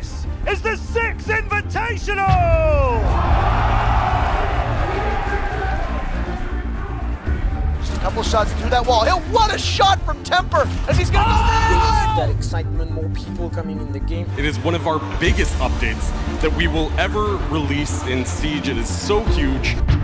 This is the SIX Invitational! Just a couple shots through that wall. What a shot from Temper as he's gonna go down! That excitement, more people coming in the game. It is one of our biggest updates that we will ever release in Siege. It is so huge.